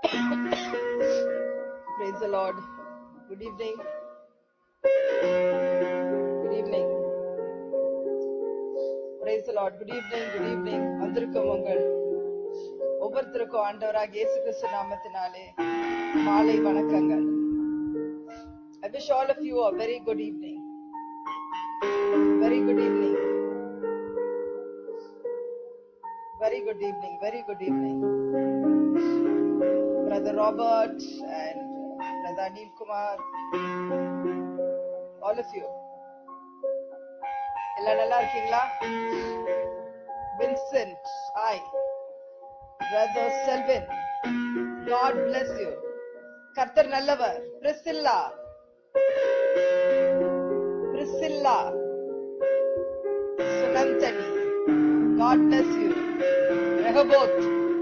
Praise the Lord. Good evening. Good evening. Praise the Lord. Good evening. Good evening. வந்திருக்கும் உங்கள் ஒவ்வொருத்தருக்கும் ஆண்டவராக இயேசு கிறிஸ்து நாமத்தினாலே மாலை வணக்கங்கள். I wish all of you a very good evening. Very good evening. Very good evening. Very good evening. Brother Robert and Brother Anil Kumar, all of you. Ella nalla irkingla? Vincent, hi. Brother Selvin, God bless you. Karthar nallavar. Priscilla, Sunantani, God bless you. Rehoboth,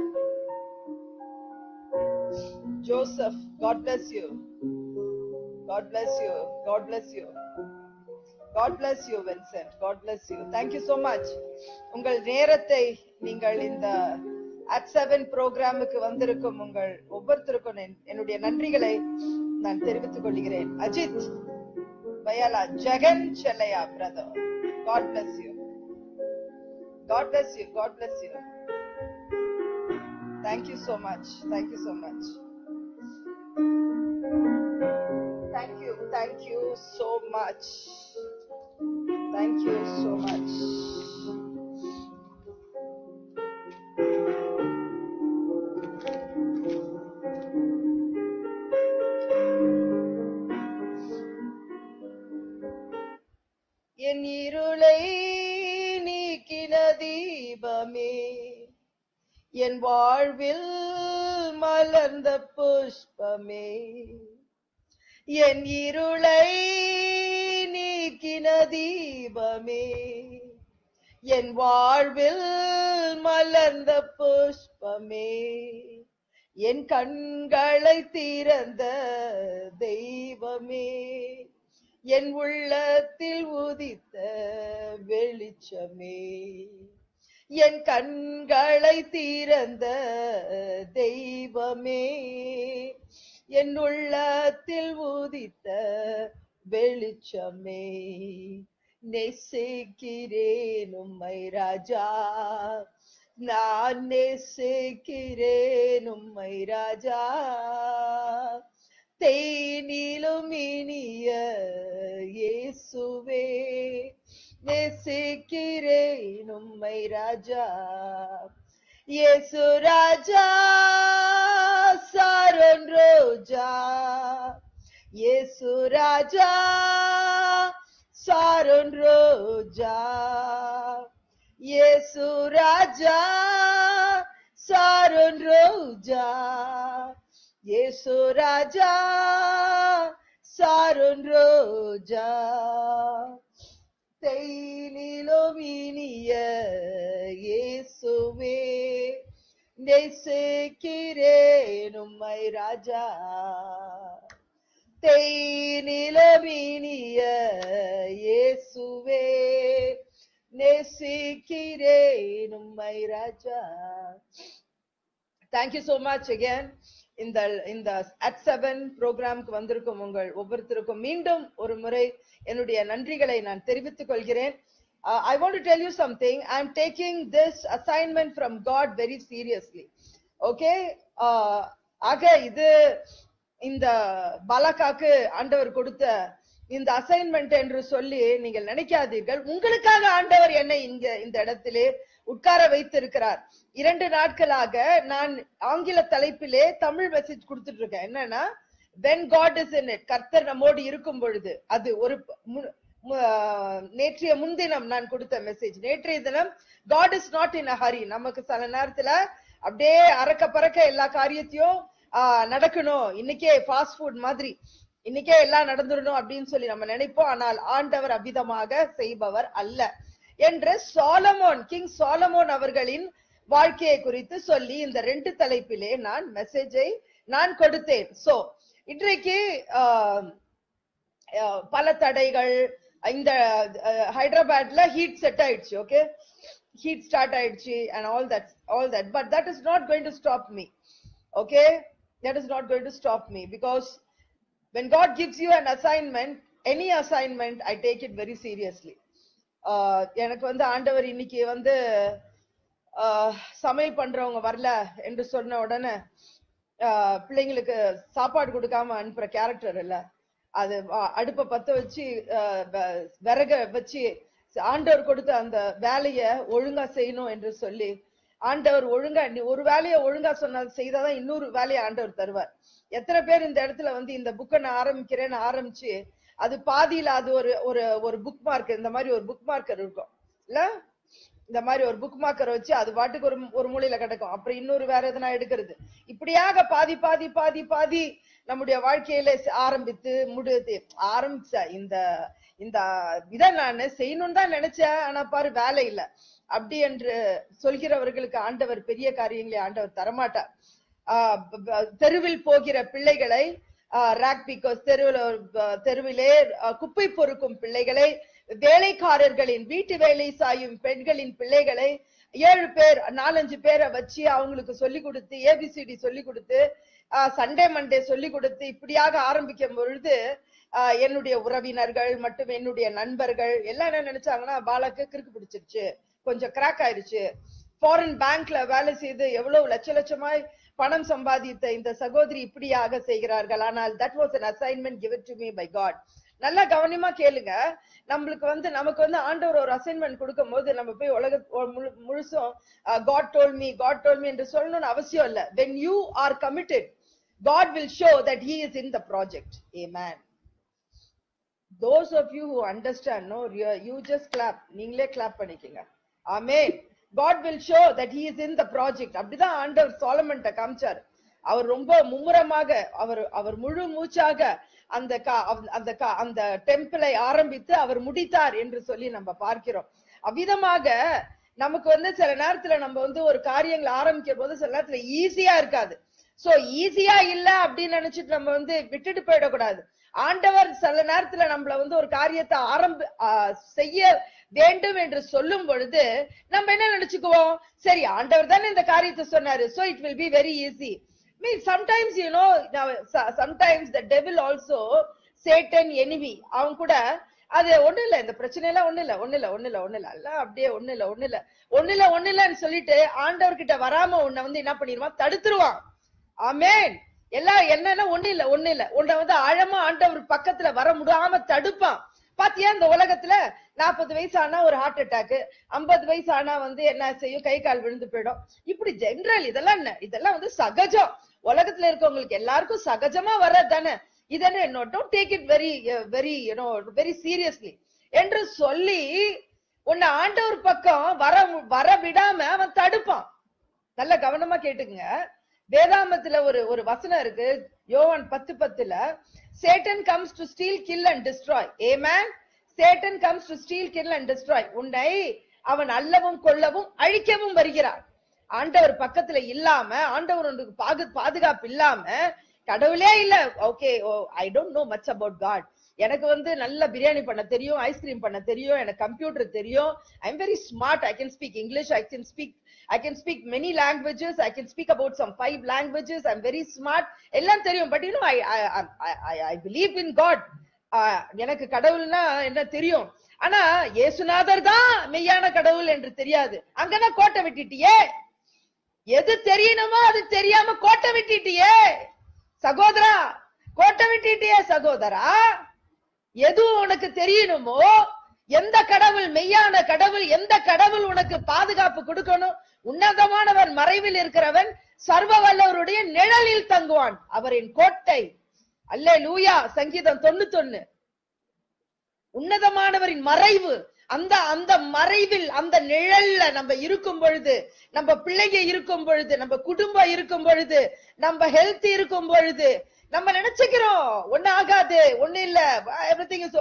Joseph, God bless you. God bless you. God bless you. God bless you, Vincent. God bless you. Thank you so much. உங்கள் நேரத்தை நீங்கள் இந்த at 7 ப்ரோக்ராமுக்கு வந்திருக்கும் உங்கள் ஒவ்வொருத்தருக்கும் என்னுடைய நன்றிகளை நான் தெரிவித்துக் கொள்கிறேன். Ajith Payala, Jegan Chelliah, brother, God bless you. God bless you. God bless you. Thank you so much. Thank you so much. Thank you. Thank you so much. Thank you so much. என் இருளை நீக்கின தீபமே, என் வாழ்வில் மலர்ந்த புஷ்பமே, என் இருளை நீக்கின தீபமே, என் வாழ்வில் மலர்ந்த புஷ்பமே, என் கண்களை திறந்த தெய்வமே, என் உள்ளத்தில் உதித்த வெளிச்சமே, என் கண்களை திறந்த தெய்வமே, என் உள்ளத்தில் உதித்த வெளிச்சமே, நேசிக்கிறேன் உம்மை ராஜா, நான் நேசிக்கிறேன் உம்மை ராஜா, தேனிலும் இனிய இயேசுவே, நேசிக்கிறேன் உம்மை ராஜா, இயேசு ராஜா சாரன் ரோஜா, இயேசு ராஜா சாரன் ரோஜா, இயேசு ராஜா சாரன் ரோஜா, இயேசு ராஜா சாரன் ரோஜா, தேனிலும் இனிய இயேசுவே, நேசிக்கிறேன் உம்மை ராஜா, தேனிலும் இனிய இயேசுவே, நேசிக்கிறேன் உம்மை ராஜா. Thank you so much again. இந்த at 7 ப்ரோக்ராமுக்கு வந்திருக்கும் உங்கள் ஒவ்வொருத்தருக்கும் மீண்டும் ஒரு முறை என்னுடைய நன்றிகளை நான் தெரிவித்துக் கொள்கிறேன். I want to tell you something. I am taking this assignment from God very seriously. Okay? ஆக இது இந்த பாலகாக்கு ஆண்டவர் கொடுத்த இந்த அசைன்மெண்ட் என்று சொல்லி நீங்கள் நினைக்காதீர்கள். உங்களுக்காக ஆண்டவர் என்னை இந்த இடத்திலே உட்கார வைத்திருக்கிறார். 2 நாட்களாக நான் ஆங்கில தலைப்பிலே தமிழ் மெசேஜ் கொடுத்துட்டு இருக்கேன். என்னன்னா, when God is in it, கர்த்தர் நம்மோடு இருக்கும் பொழுது. அது ஒரு நேற்றைய முன்தினம் நான் கொடுத்த மெசேஜ். நேற்றைய தினம் God is not in a hurry. நமக்கு சில நேரத்துல அப்படியே அறக்க பறக்க எல்லா காரியத்தையும் நடக்கணும், இன்னைக்கே ஃபாஸ்ட் ஃபுட் மாதிரி இன்னைக்கே எல்லாம் நடந்துடணும் அப்படின்னு சொல்லி நம்ம நினைப்போம். ஆனால் ஆண்டவர் அவ்விதமாக செய்பவர் அல்ல என்று கிங் சாலமோன் அவர்களின் வாழ்க்கையை குறித்து சொல்லி இந்த 2 தலைப்பிலே நான் மெசேஜை நான் கொடுத்தேன். சோ இன்றைக்கு பல தடைகள், இந்த ஹைதராபாத்ல ஹீட் செட் ஆயிடுச்சு. ஓகே, ஹீட் ஸ்டார்ட் ஆயிடுச்சு and all that, but that is not going to stop me. Okay, that is not going to stop me, because when God gives you an assignment, any assignment, I take it very seriously. எனக்கு வந்து ஆண்டவர் இன்னைக்கு வந்து சமையல் பண்றவங்க வரல என்று சொன்ன உடனே பிள்ளைங்களுக்கு சாப்பாடு கொடுக்காம அனுப்புற கேரக்டர் இல்ல. அது அடுப்ப பத்த வச்சு விறக வச்சு ஆண்டவர் கொடுத்த அந்த வேலைய ஒழுங்கா செய்யணும் என்று சொல்லி, ஆண்டவர் ஒழுங்கா ஒரு வேலையை ஒழுங்கா சொன்ன செய்தாதான் இன்னொரு வேலையை ஆண்டவர் தருவார். எத்தனை பேர் இந்த இடத்துல வந்து இந்த புக்கை நான் ஆரம்பிக்கிறேன்னு ஆரம்பிச்சு அது பாதியில அது ஒரு புக் மார்க், இந்த மாதிரி ஒரு புக் மார்க்கர் இருக்கும் இல்ல, இந்த மாதிரி ஒரு புக் மார்க்கர் வச்சு அது பாட்டுக்கு ஒரு மூலையில கிடக்கும். அப்புறம் இன்னொரு வேற எதனா எடுக்கிறது. இப்படியாக பாதி பாதி பாதி பாதி நம்முடைய வாழ்க்கையில ஆரம்பித்து ஆரம்பிச்ச இந்த இந்த இதை நான் செய்யணும்னு தான் நினைச்சேன், ஆனா பாரு வேலை இல்லை அப்படி என்று சொல்கிறவர்களுக்கு ஆண்டவர் பெரிய காரியங்களை ஆண்டவர் தரமாட்டார். தெருவில் போகிற பிள்ளைகளை, ராக் பிக்கர்ஸ் தெருவிலே குப்பை பொறுக்கும் பிள்ளைகளை, வேலைக்காரர்களின் வீட்டு வேலை சாயும் பெண்களின் பிள்ளைகளை 7 பேர் 4-5 பேரை வச்சு அவங்களுக்கு சொல்லி கொடுத்து ஏபிசிடி சொல்லி கொடுத்து சண்டே மண்டே சொல்லி கொடுத்து இப்படியாக ஆரம்பிக்கும் பொழுது என்னுடைய உறவினர்கள் மற்றும் என்னுடைய நண்பர்கள் எல்லாம் என்ன நினைச்சாங்கன்னா, பாலாக்கு கிறுக்கு பிடிச்சிருச்சு, கொஞ்சம் கிராக் ஆயிடுச்சு, ஃபாரின் பேங்க்ல வேலை செய்து எவ்வளவு லட்சமாய் பணம் சம்பாதித்த இந்த சகோதரி இப்படியாக செய்கிறார்கள். ஆனால் that was an assignment given to me by God. நல்லா கவனமா கேளுங்க. நமக்கு வந்து ஆண்டவர் ஒரு அசைன்மெண்ட் கொடுக்கும் போது நம்ம போய் உலக முழுசும் God told me என்று சொல்லணும்னு அவசியம் இல்ல. When you are committed, God will show that he is in the project. Amen. Those of you who understand, no, you just clap. நீங்களே clap பண்ணிக்கங்க. Amen. God will show that he is in the project. அப்படிதான் ஆண்டவர் சாலமன்ட்ட காமிச்சார். அவர் ரொம்ப மும்முரமாக அவர் முழு மூச்சாக அந்த டெம்பிளை ஆரம்பித்து அவர் முடித்தார் என்று சொல்லி நம்ம பார்க்கிறோம். அவ்விதமாக நமக்கு வந்து சில நேரத்துல நம்ம வந்து ஒரு காரியங்களை ஆரம்பிக்கும் போது சில நேரத்துல ஈஸியா இருக்காது. சோ ஈஸியா இல்ல அப்படின்னு நினைச்சிட்டு நம்ம வந்து விட்டுட்டு போயிடக்கூடாது. ஆண்டவர் சில நேரத்துல நம்மள வந்து ஒரு காரியத்தை செய்ய வேண்டும் என்று சொல்லும் பொழுது நம்ம என்ன நினைச்சுக்குவோம், சரி ஆண்டவர் தானே இந்த காரியத்தை சொன்னாரு, so it will be very easy. Sometimes you know, sometimes the devil also, Satan enemy, அவன் கூட அது ஒண்ணு இல்ல, இந்த பிரச்சனை எல்லாம் ஒண்ணு இல்ல அப்படியே ஒண்ணு இல்லன்னு சொல்லிட்டு ஆண்டவர்கிட்ட வராம உன்னை வந்து என்ன பண்ணிடுவான், தடுத்துருவான். ஆமென். எல்லாம் என்னன்னா ஒண்ணு இல்ல உன்னை வந்து ஆழமா ஆண்டவர் பக்கத்துல வர முடியாம தடுப்பான். பாத்தியா இந்த உலகத்துல 40 வயசு ஆனா ஒரு ஹார்ட் அட்டாக், 50 வயசு ஆனா வந்து என்ன செய்யும், கை கால் விழுந்து போயிடும். இப்படி ஜெனரல் இதெல்லாம் வந்து சகஜம். உலகத்துல இருக்கவங்களுக்கு எல்லாருக்கும் சகஜமா வர்றது தானே. இதனை don't take it very seriously என்று சொல்லி உன்னை ஆண்டவர் பக்கம் வர விடாம அவன் தடுப்பான். நல்ல கவனமா கேட்டுங்க. வேதாமத்துல ஒரு வசனம் இருக்கு, யோவான் 10:10, Satan comes to steal, kill and destroy. Amen. Satan comes to steal, kill and destroy. உன்னை அவன் அல்லவும் கொல்லவும் அழிக்கவும் வருகிறான். ஆண்டவர் பக்கத்துல இல்லாம, ஆண்டவர் உனக்கு பாதுகாப்பு இல்லாம, கடவுளே இல்ல, okay I don't know much about God, எனக்கு வந்து நல்ல பிரியாணி பண்ண தெரியும், ஐஸ்கிரீம் பண்ண தெரியும், எனக்கு கம்ப்யூட்டர் தெரியும், I am very smart, I can speak English, I can speak many languages, I can speak about some 5 languages, I'm very smart, எல்லாம் தெரியும். But you know, I believe in God. எனக்கு கடவுள்னா என்ன தெரியும், ஆனா இயேசுநாதர் தான் மெய்யான கடவுள் என்று தெரியாது. அங்கதான் கோட்டை விட்டுட்டியே. எது தெரியணுமோ அது தெரியாம கோட்டை விட்டுட்டியே சகோதரா, கோட்டை விட்டுட்டியே சகோதரா. எது உனக்கு தெரியணுமோ, எந்த கடவுள் மெய்யான கடவுள், எந்த கடவுள் உனக்கு பாதுகாப்பு கொடுக்கணும், உன்னதமானவன் மறைவில் இருக்கிறவன் சர்வ வல்லவருடைய நிழலில் தங்குவான், அவரின் கோட்டை. அல்லேலூயா. சங்கீதம் 91. உன்னதமானவரின் மறைவு, அந்த மறைவில், அந்த நிழல்ல நம்ம இருக்கும் பொழுது, நம்ம பிள்ளைங்க இருக்கும் பொழுது, நம்ம குடும்பம் இருக்கும் பொழுது, நம்ம ஹெல்த் இருக்கும் பொழுது, நம்ம நினைச்சுக்கிறோம் ஒண்ணு ஆகாது, ஒண்ணு இல்ல, everything is so.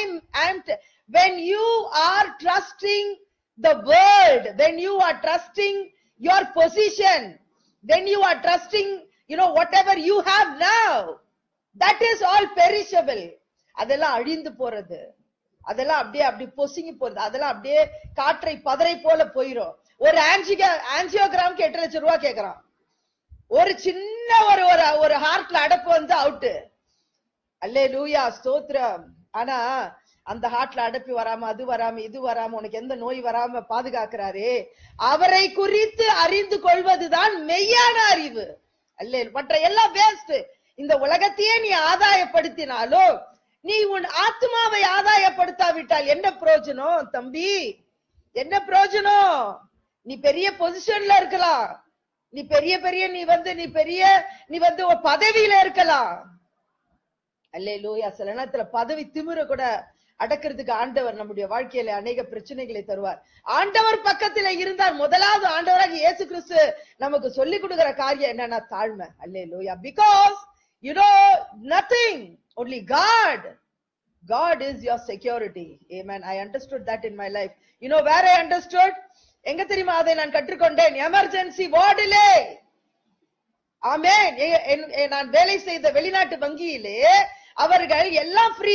When you are trusting the word, when you are trusting your position, when you are trusting, whatever you have now, that is all perishable. அதெல்லாம் அழிந்து போறது, அதெல்லாம் அப்படியே பொசுங்கி போறது, அதெல்லாம் அப்படியே காற்றை பதரை போல போயிரும். ஒரு ஆஞ்சியோகிராம்க்கு 8 லட்சம் ரூபாய் கேட்கறான். ஒரு சின்ன ஒரு ஹார்ட்ல அடப்பு வந்து அவுட்டு. அல்லேலூயா, ஸ்தோத்திரம். ஆனா அந்த ஹார்ட்ல அடப்பி வராம, அது வராம, இது வராம, உனக்கு எந்த நோய் வராம பாதுகாக்கிறாரே, அவரை குறித்து அறிந்து கொள்வதுதான் மெய்யான அறிவு. அல்லே, மற்ற எல்லாம் வேஸ்ட். இந்த உலகத்தையே நீ ஆதாயப்படுத்தினாலும் நீ உன் ஆத்மாவை ஆதாயப்படுத்தாவிட்டால் என்ன பிரயோஜனம் தம்பி? என்ன பிரயோஜனம்? நீ பெரிய பொசிஷன்ல இருக்கலாம், நீ பெரிய நீ வந்து ஒரு பதவியில இருக்கலாம். அல்லேலூயா. சில நேரத்துல பதவி திமிர கூட அடக்கிறதுக்கு ஆண்டவர் நம்முடைய வாழ்க்கையில அநேக பிரச்சனைகளை தருவார். ஆண்டவர் பக்கத்துல இருந்தால் முதலாவது ஆண்டவராக இயேசு கிறிஸ்து நமக்கு சொல்லி கொடுக்கிற காரியம் என்னன்னா தாழ்மை. அல்லேலூயா. Because you know nothing, only God. God is your security. Amen. I understood that in my life. You know where I understood? எங்க தெரியுமா அதை நான் கற்றுக்கொண்டேன்? எமர்ஜென்சி வார்டிலே. ஆமென். நான் வேலை செய்த வெளிநாட்டு வங்கியிலே அவர்கள் எல்லாம் ஃப்ரீ.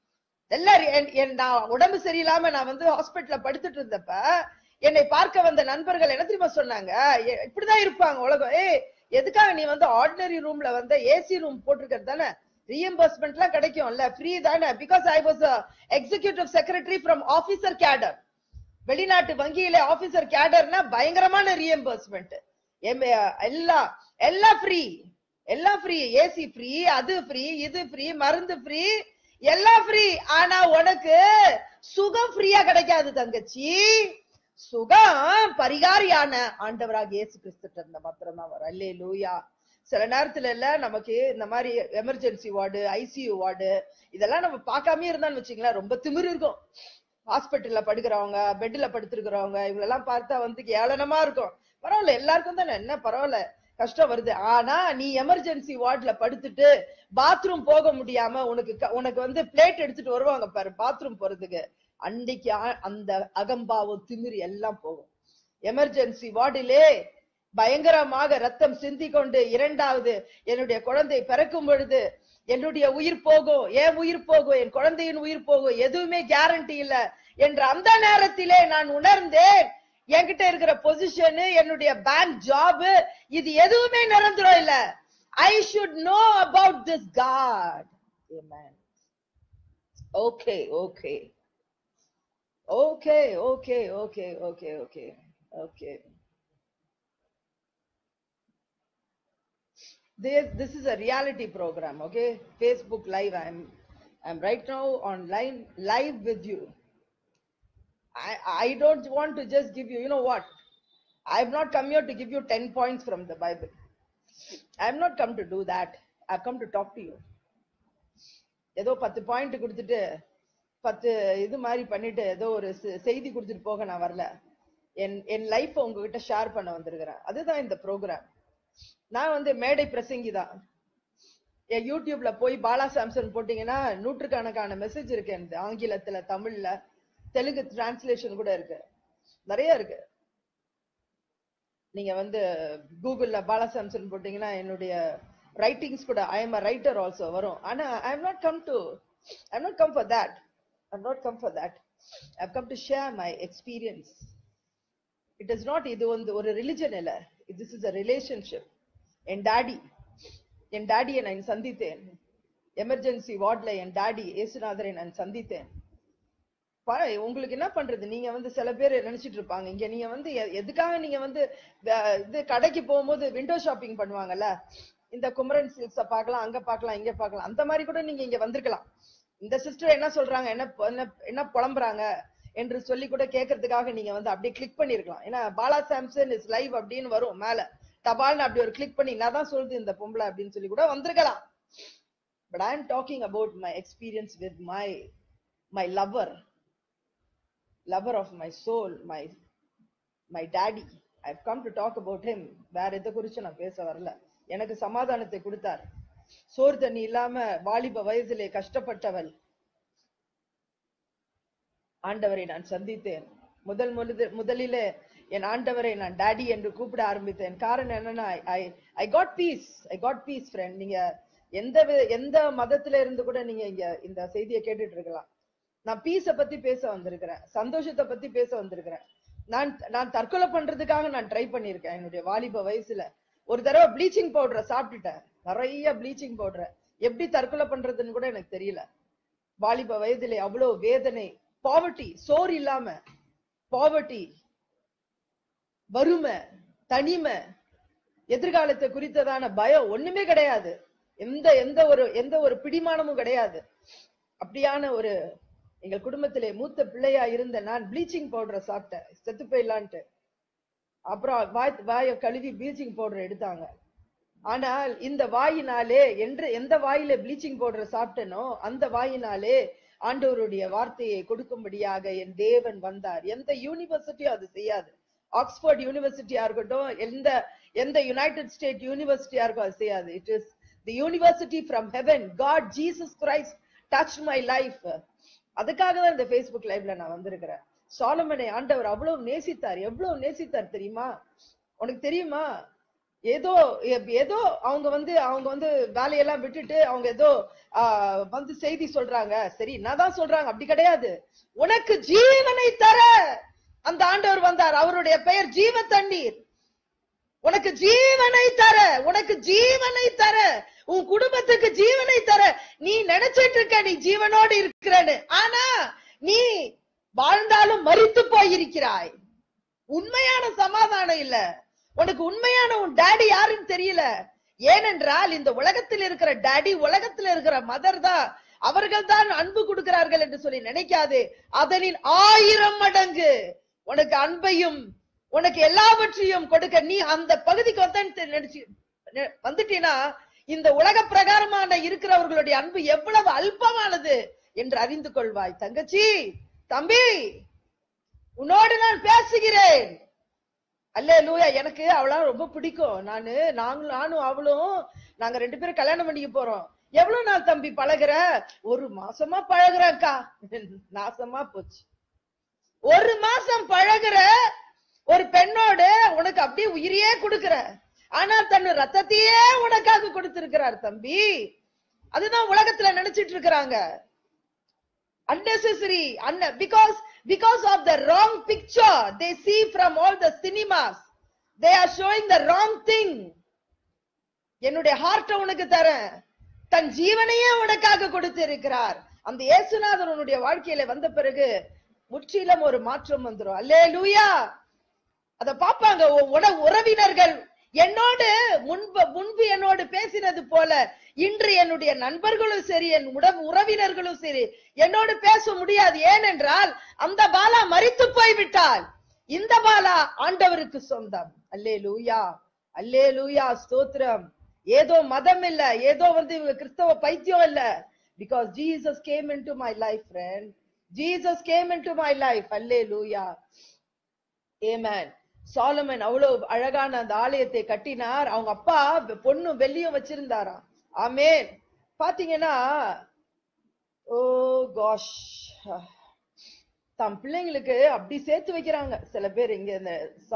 நான் உடம்பு சரியில்லாம நான் வந்து ஹாஸ்பிட்டல்ல படுத்துட்டு இருந்தப்ப என்னை பார்க்க வந்த நண்பர்கள் என்ன தெரியுமா சொன்னாங்க? இப்படிதான் இருப்பாங்க உலகம். எதுக்காக நீ வந்து ஆர்டினரி ரூம்ல வந்து ஏசி ரூம் போட்டிருக்கிறது தானே, ரீஎம்பர்ஸ்மெண்ட் எல்லாம் கிடைக்கும்ல, ஃப்ரீ தானே. Because I was executive secretary from officer cadre. வெளிநாட்டு வங்கியில ஆபீசர் கேடர்னா பயங்கரமான ரீஎம்பர்ஸ்மெண்ட். எல்லாம் ஃப்ரீ, எல்லாம் ஃப்ரீ. ஏசி ஃப்ரீ, அது ஃப்ரீ, இது ஃப்ரீ, மருந்து ஃப்ரீ, எல்லாம் ஃப்ரீ. ஆனா உனக்கு சுகம் ஃப்ரீயா கிடைக்காது தங்கச்சி. சுகம் பரிகாரியான ஆண்டவராக இயேசு கிறிஸ்து இருந்த மாத்திரம் தான் வரும். அல்லேலூயா. சில நேரத்துல இல்ல நமக்கு இந்த மாதிரி எமர்ஜென்சி வார்டு, ஐசியூ வார்டு இதெல்லாம் நம்ம பார்க்காம இருந்தான்னு வச்சுங்களேன், ரொம்ப திமிரு இருக்கும். ஹாஸ்பிட்டல்ல படுக்கிறவங்க, பெட்ல படுத்திருக்கிறவங்க இவங்களெல்லாம் பார்த்தா வந்து ஏளனமா இருக்கும். பரவாயில்ல, எல்லாருக்கும் தானே, என்ன பரவாயில்ல, கஷ்டம் வருது. ஆனா நீ எமர்ஜென்சி வார்டுல படுத்துட்டு பாத்ரூம் போக முடியாம உனக்கு வந்து பிளேட் எடுத்துட்டு வருவாங்க பாரு பாத்ரூம் போறதுக்கு, அன்னைக்கு அந்த அகம்பாவம் திமிரி எல்லாம் போகும். எமர்ஜென்சி வார்டிலே பயங்கரமாக ரத்தம் சிந்தி கொண்டு இரண்டாவது என்னுடைய குழந்தை பிறக்கும் பொழுது என்னுடைய உயிர் போகும், என் உயிர் போகும், என் குழந்தையின் உயிர் போகும், எதுவுமே கேரண்டி இல்ல என்ற அந்த நேரத்திலே நான் உணர்ந்தேன், என்கிட்ட இருக்கிற பொசிஷன், என்னுடைய பேங்க் ஜாப், இது எதுவுமே நிரந்தரம் இல்ல. I should know about this God. Amen. Okay. This is a reality program, okay? Facebook Live. I'm right now online live with you. I don't want to just give you know what? I've not come here to give you 10 points from the Bible. I've not come to do that. I've come to talk to you. ஏதோ 10 point கொடுத்துட்டு 10 இது மாதிரி பண்ணிட்டு ஏதோ ஒரு செய்தி கொடுத்துட்டு போக நான் வரல. என் லைஃப் உங்ககிட்ட ஷேர் பண்ண வந்திருக்கிறேன். அதுதான் இந்த ப்ரோக்ராம். நான் வந்து மேடை பிரசங்கி தான். என் யூடியூப்ல போய் பாலா சாம்சன் போட்டீங்கன்னா நூற்றுக்கணக்கான மெசேஜ் இருக்கு. எனக்கு ஆங்கிலத்துல, தமிழ்ல, தெலுங்கு டிரான்ஸ்லேஷன் கூட இருக்கு, நிறைய இருக்கு. நீங்க வந்து கூகுள்ல பாலா சாம்சன் போட்டீங்கன்னா என்னுடைய ரைட்டிங்ஸ் கூட, I am a writer also வரும். ஆனா I'm not come for that. I've come to share my experience. It is not இது வந்து ஒரு ரிலிஜன் இல்ல, this is a relationship. என் டாடியை நான் சந்தித்தேன். எமர்ஜென்சி வார்ட்ல என் டாடி இயேசுநாதரை நான் சந்தித்தேன். உங்களுக்கு என்ன பண்றது, நீங்க வந்து சில பேர் நினைச்சிட்டு இருப்பாங்க, இங்க நீங்க வந்து எதுக்காக நீங்க வந்து இது கடைக்கு போகும்போது விண்டோ ஷாப்பிங் பண்ணுவாங்கல்ல, இந்த குமரன் சில்க்ஸ பாக்கலாம், அங்க பாக்கலாம், இங்க பாக்கலாம், அந்த மாதிரி கூட நீங்க இங்க வந்திருக்கலாம். இந்த சிஸ்டர் என்ன சொல்றாங்க, என்ன புலம்புறாங்க என்று சொல்லி கூட கேட்கறதுக்காக நீங்க வந்து அப்படியே கிளிக் பண்ணிருக்கலாம். ஏன்னா பாலா சாம்சன் இஸ் லைவ் அப்படின்னு வரும் மேல, தபால்னு அப்படி ஒரு கிளிக் பண்ணி நான் தான் சொல்றது இந்த பொம்பளை அப்படின்னு சொல்லி கூட வந்திருக்கலாம். But I am talking about my experience with my lover of my soul, my daddy. I've come to talk about him. வேற எதை குறிச்சு நான் பேச வரல. எனக்கு சமாதானத்தை கொடுத்தார். சோறு தண்ணி இல்லாம வாலிப வயதிலே கஷ்டப்பட்டவள், ஆண்டவரை நான் சந்தித்தேன். முதலிலே என் ஆண்டவரை நான் டாடி என்று கூப்பிட ஆரம்பித்தேன். காரணம் என்னன்னா, I got peace friend. நீங்க எந்த மதத்துல இருந்து கூட நீங்க இங்க இந்த செய்தியை கேட்டுட்டு இருக்கலாம். நான் பீஸ பத்தி பேச வந்திருக்கிறேன், சந்தோஷத்தை பத்தி பேச வந்திருக்கிறேன். நான் தற்கொலை பண்றதுக்காக நான் ட்ரை பண்ணிருக்கேன் என்னுடைய வாலிப வயசுல. ஒரு தடவை ப்ளீச்சிங் பவுடரை சாப்பிட்டுட்டேன். நிறைய ப்ளீச்சிங் பவுடரை எப்படி தற்கொலை பண்றதுன்னு கூட எனக்கு தெரியல. வாலிப வயதிலே அவ்வளவு வேதனை, பாவர்ட்டி, சோறு இல்லாம, பாவர்ட்டி, வறுமை, தனிமை, எதிர்காலத்தை குறித்ததான பயம் ஒண்ணுமே கிடையாது. எந்த ஒரு பிடிமானமும் கிடையாது. அப்படியான ஒரு எங்கள் குடும்பத்திலே மூத்த பிள்ளையா இருந்த நான் ப்ளீச்சிங் பவுடரை சாப்பிட்டேன், செத்து போயிடலான்ட்டு. அப்புறம் வாயை கழுவி ப்ளீச்சிங் பவுடர் எடுத்தாங்க. ஆனால் இந்த வாயினாலே எந்த வாயில ப்ளீச்சிங் பவுடரை சாப்பிட்டனோ அந்த வாயினாலே ஆண்டவருடைய வார்த்தையை கொடுக்கும்படியாக என் தேவன் வந்தார். எந்த யூனிவர்சிட்டியும் அது செய்யாது. ஆக்ஸ்போர்ட் யூனிவர்சிட்டியா இருக்கட்டும், எந்த யுனைடெட் ஸ்டேட் யூனிவர்சிட்டியா இருக்கும், அது செய்யாது. It is the university from heaven. God Jesus Christ touch my life. அதுக்காக தான் இந்த ஃபேஸ்புக் லைவ்ல நான் வந்திருக்கிறேன். சாலமனை ஆண்டவர் அவ்வளவு நேசித்தார். எவ்வளவு நேசித்தார் தெரியுமா? உனக்கு தெரியுமா? ஏதோ அவங்க வந்து வேலையெல்லாம் விட்டுட்டு அவங்க ஏதோ வந்து செய்தி சொல்றாங்க. சரி, நான் தான் சொல்றாங்க, அப்படி கிடையாது. உனக்கு ஜீவனை தர அந்த ஆண்டவர் வந்தார். அவருடைய பெயர் ஜீவ தண்ணீர். உனக்கு ஜீவனை தர, உனக்கு ஜீவனை தர, உன் குடும்பத்துக்கு ஜீவனை தர. நீ நினைச்சிட்டு இருக்க நீ ஜீவனோடு இருக்கிறன்னு, ஆனா நீ வாழ்ந்தாலும் மரித்து போயிருக்கிறாய். உண்மையான சமாதானம் இல்ல. உனக்கு உண்மையான உன் டாடி யாருன்னு தெரியல. ஏனென்றால் இந்த உலகத்தில் இருக்கிற டாடி, உலகத்தில் இருக்கிற மதர் தான், அவர்கள் தான் அன்பு கொடுக்கிறார்கள் என்று சொல்லி நினைக்காதே. அதனின் 1000 மடங்கு உனக்கு அன்பையும் உனக்கு எல்லாவற்றையும் கொடுக்க நீ அந்த பகுதிக்கு வந்துட்டீனா, இந்த உலக பிரகாரமான இருக்கிறவர்களுடைய அன்பு எவ்வளவு அல்பமானது என்று அறிந்து கொள்வாய். தங்கச்சி, தம்பி, உன்னோடு நான் பேசுகிறேன். அல்லேலூயா. எனக்கு அவளாம் ரொம்ப பிடிக்கும். நானும் அவளும் நாங்க 2 பேரும் கல்யாணம் பண்ணிக்க போறோம். எவ்வளவு நாள் தம்பி பழகுற? 1 மாசமா பழகுறக்கா. நாசமா போச்சு. 1 மாசம் பழகுற ஒரு பெண்ணோடு உனக்கு அப்படியே உயிரையே கொடுக்கிற, ஆனா தன் ரத்தத்தையே உனக்காக கொடுத்திருக்கிறார் தம்பி. அதுதான் உலகத்துல நினைச்சிட்டு இருக்கிறாங்க. Unnecessary, because of the wrong picture they see from all the cinemas. They are showing the wrong thing. என்னுடைய ஹார்ட்ட உனக்கு தரேன், தன் ஜீவனையே உனக்காக கொடுத்து இருக்கிறார். அந்த இயேசுநாதர் உன்னுடைய வாழ்க்கையில வந்த பிறகு முற்றிலும் ஒரு மாற்றம் வந்துரும். அல்லேலூயா. அத பாப்பாங்க உறவினர்கள். என்னோடு முன்பு என்னோடு பேசினது போல இன்று என்னுடைய நண்பர்களும் சரி, என் உறவினர்களும் சரி என்னோடு பேச முடியாது. ஏனென்றால் அந்த பாலா மரித்து போய்விட்டால். இந்த பாலா ஆண்டவருக்கு சொந்தம். அல்லேலூயா, அல்லேலூயா, ஸ்தோத்திரம். ஏதோ மதம் இல்ல, ஏதோ இவங்க கிறிஸ்தவ பைத்தியம் இல்ல. Because Jesus came into my life, friend. Jesus came into my life. Hallelujah. Amen. Solomon அவ்வளவு அழகான அந்த ஆலயத்தை கட்டினார். அவங்க அப்பா பொண்ணு வெள்ளியும் வச்சிருந்தாராம். ஆமென். பாத்தீங்கன்னா, ஓ காஷ், தம் பிள்ளைங்களுக்கு அப்படி சேர்த்து வைக்கிறாங்க சில பேர். இங்க இந்த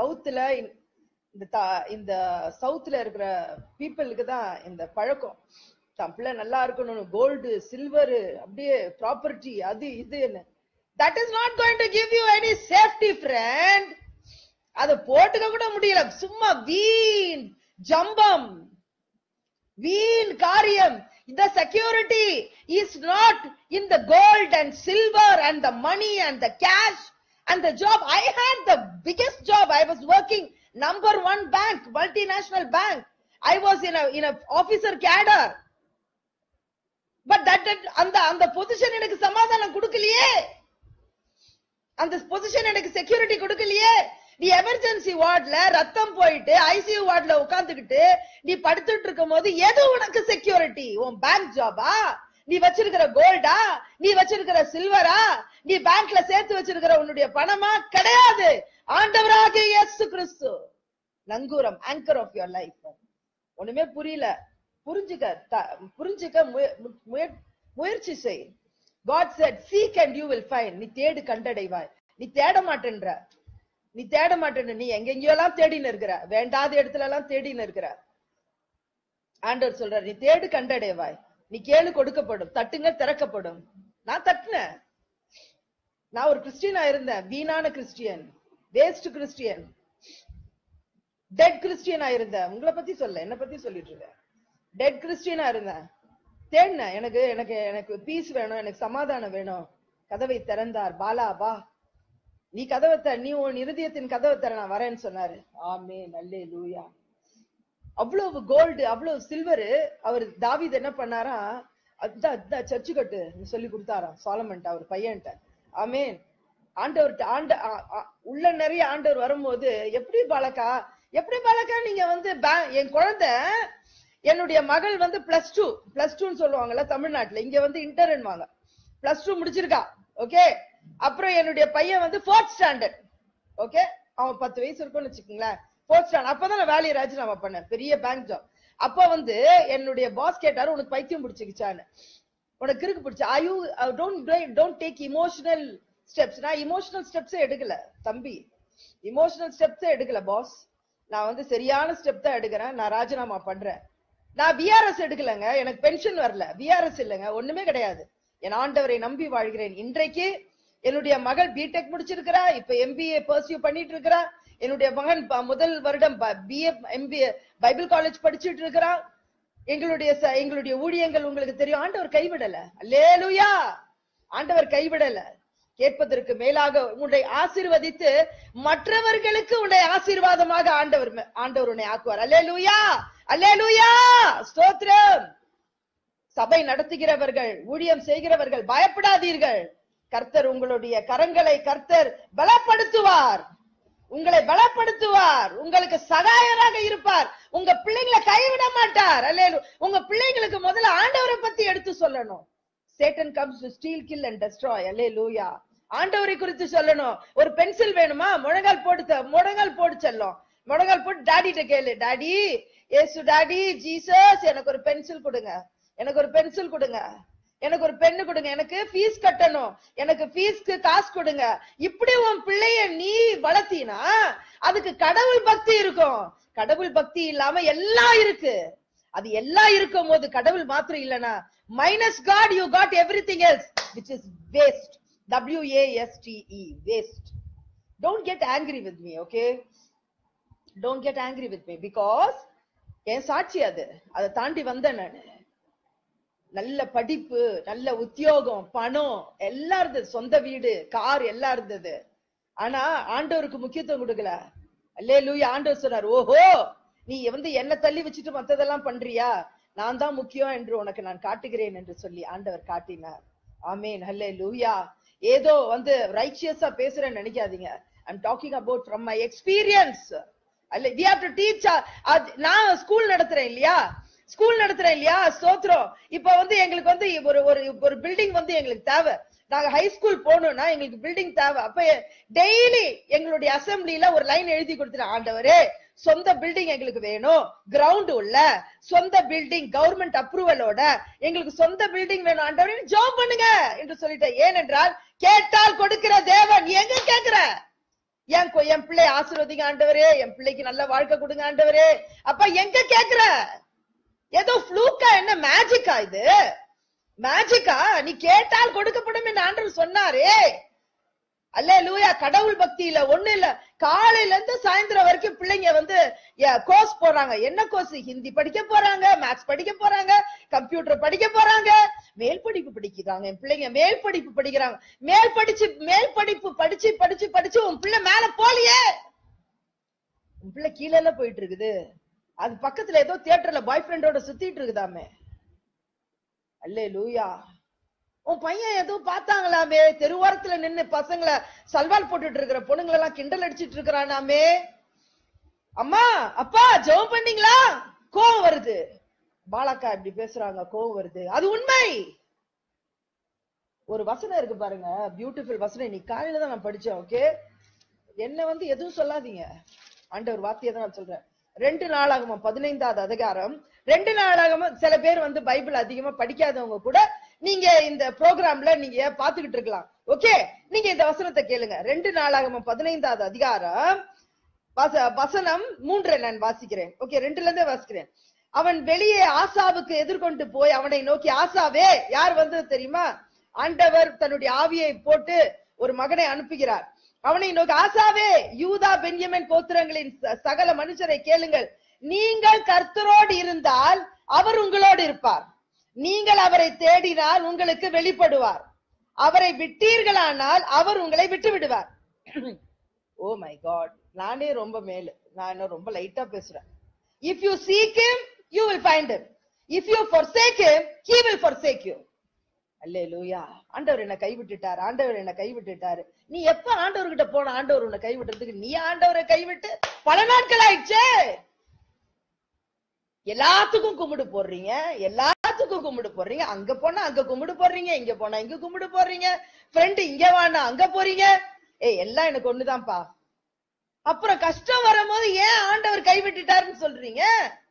சவுத்துல இருக்கிற பீப்புளுக்கு தான் இந்த பழக்கம். தம் பிள்ளை நல்லா இருக்கணும், கோல்டு சில்வரு அப்படியே ப்ராப்பர்ட்டி அது இதுன்னு. That is not going to give you any safety, friend. அத போட்டுக்க கூட முடியல. சும்மா வீண் ஜம்பம், வீண் காரியம். The security is not in the gold and silver and the money and the cash and the job. I had the biggest job. I was working number 1 bank, multinational bank. I was in a officer cadre. But அந்த position எனக்கு சமாதானம் கொடுக்கலையே. அந்த position எனக்கு security கொடுக்கலையே. நீ emergency வார்ட்ல ரத்தம் போயிட்டு ஐசியூ வார்ட்ல உட்கார்ந்துகிட்டு நீ படுத்துட்டு இருக்கும் போது எது உனக்கு செக்யூரிட்டி? உன் பேங்க் ஜாபா? நீ வச்சிருக்கிற கோல்டா? நீ வச்சிருக்கிற சில்வரா? நீ பேங்க்ல சேர்த்து வச்சிருக்கிற உன்னுடைய பணமா? கிடையாது. ஆண்டவராகிய இயேசு கிறிஸ்து நங்கூரம், ஆங்கர் ஆஃப் யுவர் லைஃப். ஒண்ணுமே புரியல, புரிஞ்சுக்க முயற்சி செய். God said, seek and you will find. நீ தேடு கண்டடைவாய். நீ தேட மாட்டேன்ற, நீ எங்கெங்கயோ எல்லாம் தேடின்னு இருக்கிற, வேண்டாத இடத்துல எல்லாம் தேடின்னு இருக்கிற. ஆண்டவர் சொல்ற, நீ தேடு கண்டடைவாய். நீ கேளு கொடுக்கப்படும், தட்டுங்க திறக்கப்படும். நான் தட்டினேன். நான் ஒரு கிறிஸ்டியனா இருந்தேன், வீணான கிறிஸ்டியன், வேஸ்ட் கிறிஸ்டியன். டெட் கிறிஸ்டியனா இருந்தேன். உங்களை பத்தி சொல்ல, என்ன பத்தி சொல்லிட்டு இருக்கேன். டெட் கிறிஸ்டியனா இருந்தேன். தேடினேன், எனக்கு எனக்கு எனக்கு பீஸ் வேணும், எனக்கு சமாதானம் வேணும். கதவை திறந்தார். பாலா வா, நீ கதவை நீ உன் இருதயத்தின் கதவை திற, நான் வரேன்னு சொன்னாரு. ஆமென், அல்லேலூயா. அவ்வளவு கோல்டு, அவ்வளவு சில்வரு. அவர் தாவீது என்ன பண்ணாரா, அதான் சர்ச்சு கட்டு சொல்லி கொடுத்தாராம் சாலமன்ட்ட, அவர் பையன்ட்ட. ஆமென். ஆண்டவர்கிட்ட உள்ள நிறைய ஆண்டவர் வரும்போது, எப்படி பாலக்கா நீங்க வந்து என் குழந்தை, என்னுடைய மகள் வந்து +2 சொல்லுவாங்கல்ல தமிழ்நாட்டுல, இங்க வந்து இன்டர்ன்வாங்க. +2 முடிச்சிருக்கா. ஓகே. அப்புறம் என்னுடைய பையன் வந்து 4th ஸ்டாண்டர்ட். ஓகே, அவன் 10 வயசு இருக்கும்னு வச்சுக்கீங்களேன். 4th standard. அப்பதான் நான் வேலையை ராஜினாமா பண்ணேன், பெரிய பேங்க் ஜாப். அப்ப வந்து என்னுடைய பாஸ் கேட்டாரு, உனக்கு பைத்தியம் பிடிச்சிக்கிச்சான்னு, உனக்கு கிறுக்கு பிடிச்சா, டோன்ட் டேக் இமோஷனல் ஸ்டெப்ஸ். நான் இமோஷனல் ஸ்டெப்ஸே எடுக்கல தம்பி, இமோஷனல் ஸ்டெப்ஸே எடுக்கல பாஸ். நான் வந்து சரியான ஸ்டெப் தான் எடுக்கிறேன். நான் ராஜினாமா பண்றேன். நான் விஆர்எஸ் எடுக்கலங்க, எனக்கு பென்ஷன் வரல, விஆர்எஸ் இல்லைங்க, ஒண்ணுமே கிடையாது. என் ஆண்டவரை நம்பி வாழ்கிறேன். இன்றைக்கு என்னுடைய மகள் பிடெக் முடிச்சிருக்கிறா, இப்ப எம்பிஏ பர்சியூ பண்ணிட்டு இருக்கிறா. என்னுடைய மகன் முதல் வருடம் பிஏ எம்பிஏ பைபிள் காலேஜ் படிச்சுட்டு இருக்கிறா. எங்களுடைய ஊழியங்கள் உங்களுக்கு தெரியும். ஆண்டவர் கைவிடல. அல்லேலூயா. ஆண்டவர் கைவிடல. கேட்பதற்கு மேலாக உன்னை ஆசீர்வதித்து மற்றவர்களுக்கு உன்னை ஆசீர்வாதமாக ஆண்டவர் உன்னை ஆக்குவார். அல்லேலூயா, அல்லேலூயா, ஸ்தோத்திரம். சபை நடத்துகிறவர்கள், ஊழியம் செய்கிறவர்கள், பயப்படாதீர்கள். கர்த்தர் உங்களுடைய கரங்களை கர்த்தர் பலப்படுத்துவார், உங்களை பலப்படுத்துவார், உங்களுக்கு சகாயராக இருப்பார். உங்க பிள்ளைங்களை கைவிட மாட்டார். அல்லேலூயா. உங்க பிள்ளைங்களுக்கு முதல்ல ஆண்டவரை பத்தி எடுத்து சொல்லணும். Satan comes to steal, kill and destroy. அல்லேலூயா. ஆண்டவரை குறித்து சொல்லணும். ஒரு பென்சில் வேணுமா, முழங்கால் போட்டு செல்லும். முழங்கால் போட்டு டாடிட்ட கேளு, டாடி ஏசு, டாடி ஜீசஸ், எனக்கு ஒரு பென்சில் கொடுங்க, எனக்கு ஒரு பென்சில் கொடுங்க, எனக்கு ஒரு பென்னு கொடுங்க, எனக்கு ஃபீஸ் கட்டணும், எனக்கு ஃபீஸ்க்கு காசு கொடுங்க. இப்படி உன் பிள்ளைய நீ வளர்த்தினா அதுக்கு கடவுள் பக்தி இருக்கும். கடவுள் பக்தி இல்லாம எல்லாம் இருக்கு. அது எல்லாம் இருக்கும் போது கடவுள் மாத்திரம் இல்லனா, minus God you got everything else, which is waste. waste, waste. Don't get angry with me, okay? Don't get angry with me, because என் சாட்சி அது. அதை தாண்டி வந்தேன் நானு. நல்ல படிப்பு, நல்ல உத்தியோகம், பணம் எல்லாம் இருந்தது, சொந்த வீடு, கார் எல்லாம் இருந்தது. ஆனா ஆண்டவருக்கு முக்கியத்துவம் கொடுக்கல. அல்லேலூயா. ஆண்டவர் சொன்னார், ஓஹோ நீ வந்து என்ன தள்ளி வச்சுட்டு மத்ததெல்லாம் பண்றியா, நான் தான் முக்கியம் என்று உனக்கு நான் காட்டுகிறேன் என்று சொல்லி ஆண்டவர் காட்டினார். ஆமேன், அல்லேலூயா. ஏதோ வந்து ரைச்சியஸா பேசுறேன்னு நினைக்காதீங்க. I'm talking about from my experience. We have to teach. நான் ஸ்கூல் நடத்துறேன் இல்லையா, ஸ்தோத்திரம். இப்ப வந்து எங்களுக்கு வந்து ஒரு பில்டிங் வந்து எங்களுக்கு தேவை. நாங்க ஹை ஸ்கூல் போகணும்னா எங்களுக்கு பில்டிங் தேவை. அப்ப டெய்லி எங்களுடைய அசம்பிளில ஒரு லைன் எழுதி கொடுத்துட்டேன், ஆண்டவரே சொந்த பில்டிங் எங்களுக்கு வேணும், கிரவுண்ட் உள்ள சொந்த பில்டிங், கவர்மெண்ட் அப்ரூவலோட எங்களுக்கு சொந்த பில்டிங் வேணும் ஆண்டவரே, ஜாப் பண்ணுங்க என்று சொல்லிட்டேன். ஏனென்றால் கேட்டால் கொடுக்கிற தேவன். எங்க கேக்குற, என் பிள்ளை ஆசீர்வதிங்க ஆண்டவரே, என் பிள்ளைக்கு நல்ல வாழ்க்கை கொடுங்க ஆண்டவரே. அப்ப எங்க கேக்குற, ஏதோ ஃப்ளூக்கா, என்ன மேஜிக்கா இது, மேஜிக்கா? நீ கேட்டால் கொடுக்கப்படும் என்று ஆண்டவர் சொன்னாரே. அல்லேலூயா. கடவுள் பக்தியில ஒண்ணு இல்ல, காலையில இருந்து சாயந்தரம் வரைக்கும் பிள்ளைங்க வந்து கோர்ஸ் போறாங்க. என்ன கோர்ஸ்? ஹிந்தி படிக்க போறாங்க, மேத்ஸ் படிக்க போறாங்க, கம்ப்யூட்டர் படிக்க போறாங்க, மேல் படிப்பு படிக்கிறாங்க. என் பிள்ளைங்க மேல் படிப்பு படிக்கிறாங்க. மேல் படிப்பு படிச்சு படிச்சு படிச்சு உன் பிள்ளை மேல போலியே, உன் பிள்ளை கீழே போயிட்டு இருக்குது. அது பக்கத்துல ஏதோ தியேட்டர்ல பாய் ஃப்ரெண்டோட சுத்திட்டு இருக்குதாமே. அல்லேலூயா. உன் பையன் ஏதோ பார்த்தாங்களாமே, தெருவாரத்துல நின்னு பசங்களை சல்வார் போட்டுட்டு இருக்கிற பொண்ணுங்களை எல்லாம் கிண்டல் அடிச்சிட்டு இருக்கிறானாமே. அம்மா அப்பா ஜெபம் பண்ணீங்களா, கோவம் வருது. பாலக்கா இப்படி பேசுறாங்க, கோவம் வருது. அது உண்மை. ஒரு வசனம் இருக்கு பாருங்க, பியூட்டிஃபுல் வசனம். இன்னைக்கு காலையில தான் நான் படிச்சேன். ஓகே, என்ன வந்து எதுவும் சொல்லாதீங்க, ஆண்டவர் வார்த்தையை தான் நான் சொல்றேன். 2 நாளாகமம் 15வது அதிகாரம். 2 நாளாகமம். சில பேர் வந்து பைபிள் அதிகமா படிக்காதவங்க கூட நீங்க இந்த ப்ரோக்ராம்ல நீங்க பாத்துக்கிட்டு இருக்கலாம். ஓகே, நீங்க இந்த வசனத்தை கேளுங்க. 2 நாளாகமம் 15வது அதிகாரம் வசனம் 3 நான் வாசிக்கிறேன். ஓகே, 2ல இருந்தே வாசிக்கிறேன். அவன் வெளியே ஆசாவுக்கு எதிர்கொண்டு போய் அவனை நோக்கி, ஆசாவே, யார் வந்து தெரியுமா, ஆண்டவர் தன்னுடைய ஆவியை போட்டு ஒரு மகனை அனுப்புகிறார். அவனை நோக்கி, ஆசாவே, யூதா பென்யமின் கோத்திரங்களின் சகல மனுஷரை கேளுங்கள். நீங்கள் கர்த்தரோடு இருந்தால் அவர் உங்களோடு இருப்பார். நீங்கள் அவரை தேடினால் உங்களுக்கு வெளிப்படுவார். அவரை விட்டீர்களானால் அவர் உங்களை விட்டு விடுவார். ஓ மை காட், நானே ரொம்ப மேலு, நான் ரொம்ப லைட்டா பேசுறேன். If you seek him, you will find him. If you forsake him, he will forsake you. அல்லேலூயா. ஆண்டவர் என்ன கைவிட்டுட்டார், ஆண்டவர் என்ன கைவிட்டுட்டாரு. நீ எப்ப ஆண்டவர்கிட்ட போன ஆண்டவர் உன்னை கைவிட்டுறதுக்கு? நீ ஆண்டவரை கைவிட்டு பல நாட்கள் ஆயிடுச்சு. எல்லாத்துக்கும் கும்பிடு போடுறீங்க, எல்லாத்துக்கும் கும்பிடு போடுறீங்க. அங்க போனா அங்க கும்பிடு போடுறீங்க, இங்க போனா இங்க கும்பிடு போடுறீங்க. ஃப்ரெண்ட் இங்க வானா அங்க போறீங்க. எல்லாம் எனக்கு ஒண்ணுதான்ப்பா. அப்புறம் கஷ்டம் வரும்போது ஏன் ஆண்டவர் கைவிட்டுட்டாருன்னு சொல்றீங்க?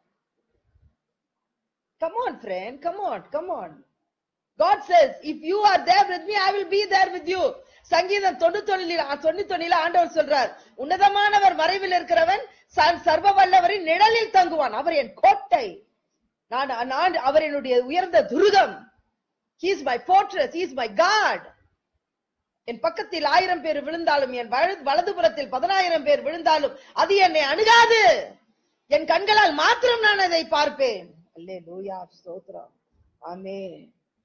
Come on friend, come on, come on. God says, if you are there with me, I will be there with you. சங்கீதம் 91 ஆண்டவர் சொல்றார், உன்னதமானவர் மறைவில் இருக்கிறவன் சர்வ வல்லவரின் நிழலில் தங்குவான். அவர் என் கோட்டை, நான் அவர் என்னுடைய உயர்ந்த Thurugam. He is my fortress, he is my God. என் பக்கத்தில் 1000 பேர் விழுந்தாலும், என் வலதுபுறத்தில் 10,000 பேர் விழுந்தாலும் அது என்னை அணுகாது. என் கண்களால் மாத்திரம் நான் அதை பார்ப்பேன். அல்லேலூயா, ஸ்தோத்திரம், ஆமென்.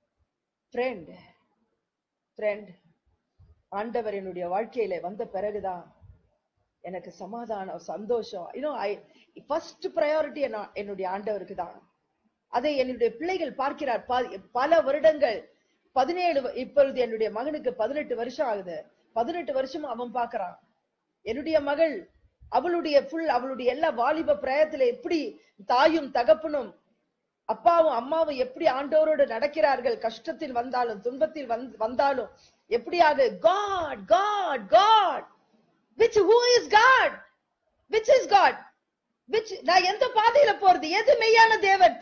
ஃப்ரெண்ட், ஆண்டவர் என்னுடைய வாழ்க்கையில வந்த பிறகுதான் எனக்கு சமாதானம், சந்தோஷம். ஃபர்ஸ்ட் ப்ரையாரிட்டி என்னுடைய ஆண்டவருக்கு தான். அதை என்னுடைய பிள்ளைகள் பார்க்கிறார். பல வருடங்கள், 17, இப்பொழுது என்னுடைய மகனுக்கு 18 வருஷம் ஆகுது. 18 வருஷம் அவன் பார்க்கிறான். என்னுடைய மகள் அவளுடைய எல்லா வாலிப பிரயத்துல எப்படி தாயும் தகப்பனும் அப்பாவும் அம்மாவும் எப்படி ஆண்டவரோடு நடக்கிறார்கள், கஷ்டத்தில் வந்தாலும் துன்பத்தில் வந்தாலும் எப்படியாக. God, God, God. Who is God? Which is God? நான் எந்த பாதையில போறது? எது மெய்யான தேவன்?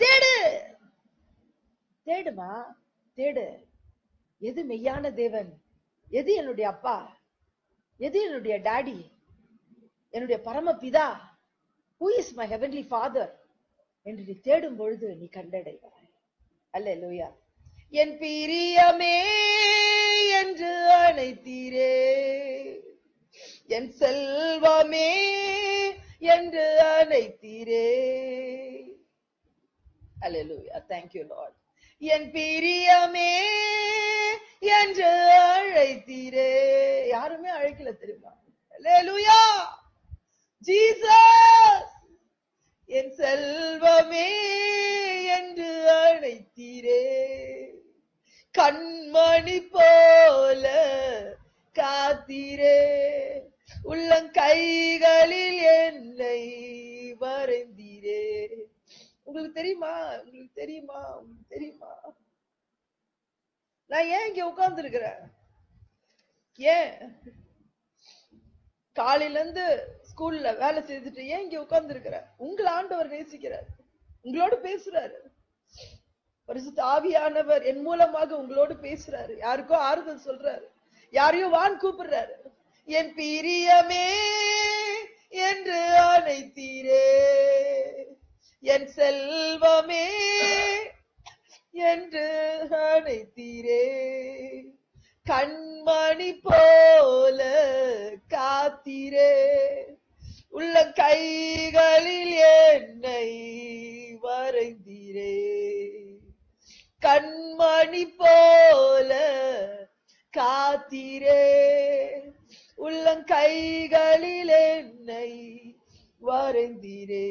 தேடுமா, தேடு. எது மெய்யான தேவன்? எது என்னுடைய அப்பா? எது என்னுடைய டாடி? என்னுடைய பரமபிதா? Who is my heavenly father? என்று நீ தேடும் பொழுது நீ கண்டடைவாய். அல்லேலூயா. என் பிரியமே என்று அழைத்தீரே, என் செல்வமே என்று அழைத்தீரே. அல்லேலூயா. Thank you Lord. என் பிரியமே என்று அழைத்தீரே. யாருமே அழைக்கல தெரியுமா? அல்லேலூயா. ஜீசஸ். என் செல்வமே என்று அழைத்தீரே, கண்மணி போல காத்தீரே, உள்ளங்கைகளில் என்னை வரைந்தீரே. உங்களுக்கு தெரியுமா? உங்களுக்கு தெரியுமா? உங்களுக்கு தெரியுமா நான் ஏன் இங்க உட்கார்ந்து இருக்கிறேன்? ஏன் காலையில இருந்து ஸ்கூல்ல வேலை செய்துட்டு ஏன் இங்க உட்கார்ந்து இருக்கிற? உங்களை ஆண்டவர் நேசிக்கிறார், உங்களோடு பேசுறாரு. பரிசுத்த ஆவியானவர் என் மூலமாக உங்களோடு பேசுறாரு. யாருக்கோ ஆறுதல் சொல்றாரு, யாரையோ வான் கூப்பிடுறாரு. என் பிரியமே என்று அழைத்தீரே, என் செல்வமே என்று அழைத்தீரே, கண்மணி போல காத்தீரே, உள்ள கைகளில் என்னை வரைந்தீரே, கண்மணி போல காத்தீரே, உள்ளங்கைகளில் என்னை வரைந்தீரே.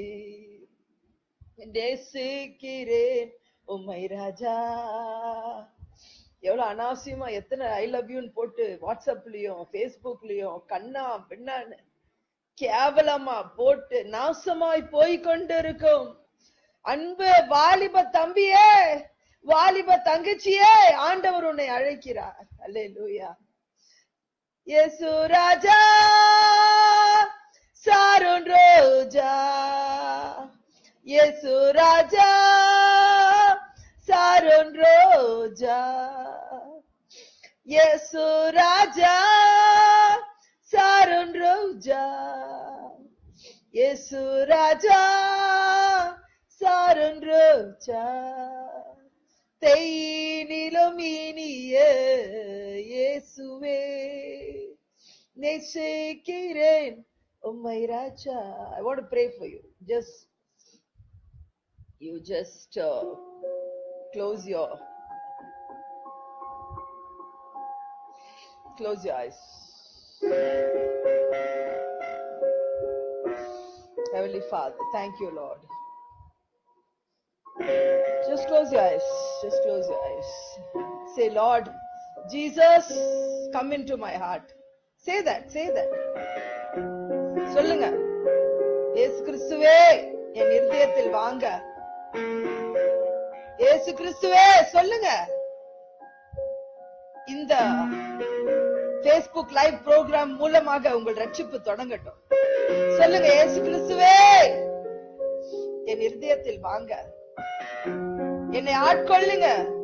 நேசிக்கிறேன் உம்மை ராஜா. எவ்வளவு அனாவசியமா எத்தனை ஐ லவ் யூன்னு போட்டு வாட்ஸ்அப்லயும் பேஸ்புக்லயும் கண்ணா பின்னான்னு கேவலமா போட்டு நாசமாய் போய் கொண்டிருக்கும் அன்பு வாலிப தம்பியே, வாலிப தங்கச்சியே, ஆண்டவர் உன்னை அழைக்கிறார். அல்லேலூயா. இயேசு ராஜா சாரோன் ரோஜா, இயேசு ராஜா சாரோன் ரோஜா, இயேசு ராஜா சாரோன் ரோஜா, இயேசு ராஜா சாரோன் ரோஜா, தேனிலும் இனிய இயேசுவே, நேசிக்கிறேன் உம்மை ராஜா. I want to pray for you. Just close your eyes. Heavenly Father, thank you, Lord. Just close your eyes. Just close your eyes. Say, Lord Jesus, come into my heart. Say that. சொல்லுங்க, இயேசு கிறிஸ்துவே என் இதயத்தில் வாங்க. இயேசு கிறிஸ்துவே சொல்லுங்க. இந்த Facebook live program மூலமாக உங்கள் ரட்சிப்பு தொடங்கட்டும். சொல்லுங்க, இயேசு கிறிஸ்துவே என் இதயத்தில் வாங்க. என்னை ஆட்கொள்ளுங்க.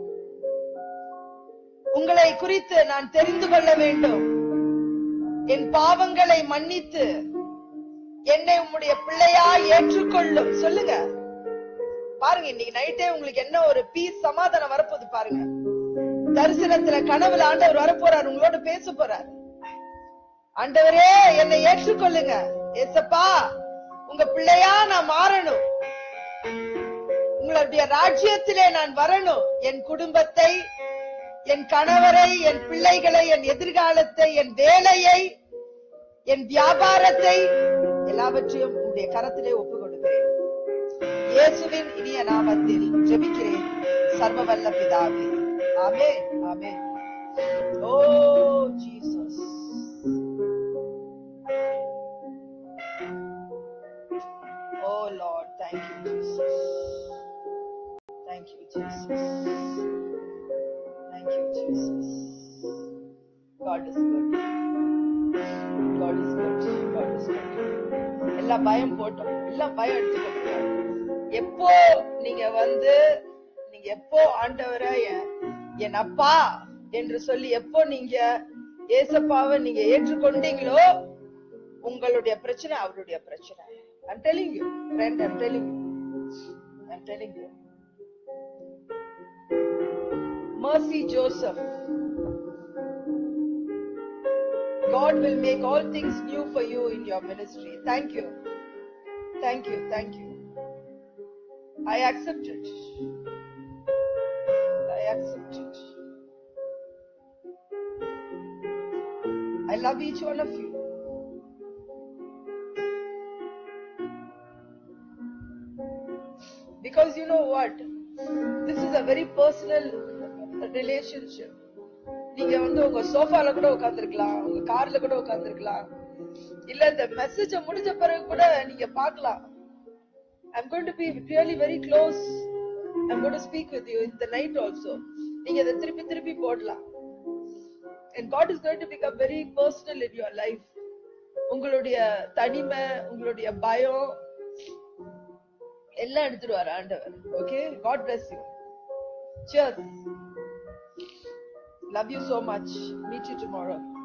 உங்களை குறித்து நான் தெரிந்து கொள்ள வேண்டும். என் பாவங்களை மன்னித்து என்னை உம்முடைய பிள்ளையாய் ஏற்றுக்கொள்ளும். சொல்லுங்க. பாருங்க, இன்னைக்கு நைட்டே உங்களுக்கு என்ன ஒரு பீஸ், சமாதானம் வரப்போகுது பாருங்க. தரிசனத்துல கனவுல ஆண்டவர் வரப்போறார், உங்களோட பேச போறார். ஆண்டவரே என்னை ஏற்றுக்கொள்ளுங்க. ஏசப்பா, உங்க பிள்ளையா நான் மாறணும். உங்களுடைய ராஜ்யத்திலே நான் வரணும். என் குடும்பத்தை, என் கணவரை, என் பிள்ளைகளை, என் எதிர்காலத்தை, என் வேலையை, என் வியாபாரத்தை எல்லாவற்றையும் உங்களுடைய கரத்திலே ஒப்புக் கொடுக்கிறேன். இயேசுவின் இனிய நாமத்தில் ஜெபிக்கிறேன் சர்வவல்ல பிதாவே. Amen, amen. Oh Jesus, oh Lord, thank you Jesus, thank you Jesus, thank you Jesus. God is good, God is good, God is good. எல்லா பயம் போட்டோம், எல்லா பயம் எடுத்துக்கோங்க. எப்போ நீங்க எப்போ ஆண்டவரை என் அப்பா என்று சொல்லி எப்போ நீங்க ஏசப்பாவை நீங்க ஏற்றுக்கொண்டீங்களோ, உங்களுடைய பிரச்சனை அவருடைய பிரச்சனை. I'm telling you, friend, I'm telling you. Mercy Joseph, God will make all things new for you in your ministry. Thank you. I accept it. I love each one of you. Because you know what? This is a very personal relationship. நீங்க உங்க சோஃபால கூட உட்கார்ந்திருக்கலாம், உங்க கார்ல கூட உட்கார்ந்திருக்கலாம், இல்ல இந்த message முடிஞ்ச பிறகு கூட நீங்க பார்க்கலாம். I'm going to be really very close. I'm going to speak with you in the night also. நீங்க இத திருப்பி போடலாம். And God is going to become very personal in your life. உங்களுடைய தனிமை, உங்களுடைய பயம் எல்லாம் எடுத்துருவார் ஆண்டவர். Okay? God bless you. Cheers. Love you so much. Meet you tomorrow.